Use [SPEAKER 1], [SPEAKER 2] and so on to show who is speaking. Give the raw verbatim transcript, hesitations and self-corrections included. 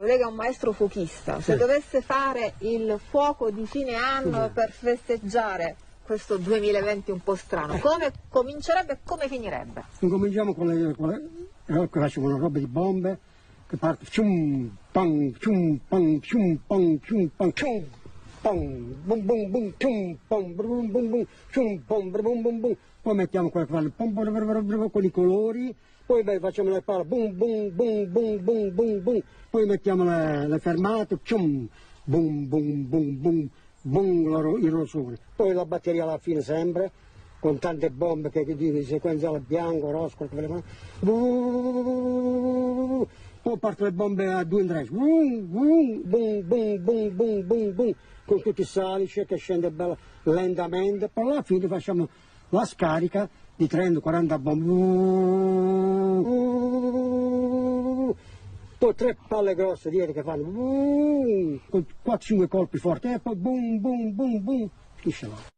[SPEAKER 1] lei che è un maestro fuochista, se
[SPEAKER 2] sì.
[SPEAKER 1] dovesse fare il fuoco di fine anno sì. per festeggiare questo duemilaventi un po' strano, come comincerebbe e come finirebbe?
[SPEAKER 2] Cominciamo con le, con le eh, facciamo una roba di bombe che parte cium pang cium pang cium pang cium pang cium pang bum bum bum cium pang bum bum bum cium pang bum bum bum, poi mettiamo quelle palle pom pom con i colori, poi beh, facciamo le palle bum bum bum bum bum bum bum, poi mettiamo le, le fermate cium bum bum bum bum bum il rosone, poi la batteria alla fine sempre con tante bombe che di sequenziale bianco, rosso, quelle poi partono le bombe a due in tre, boom, boom, boom, boom, boom, boom, boom, boom, con tutti i salici che scende bella, lentamente, poi alla fine facciamo la scarica di trenta quaranta bombe, poi tre palle grosse dietro che fanno con quattro cinque colpi forti e poi boom, boom, boom, boom, finisce là.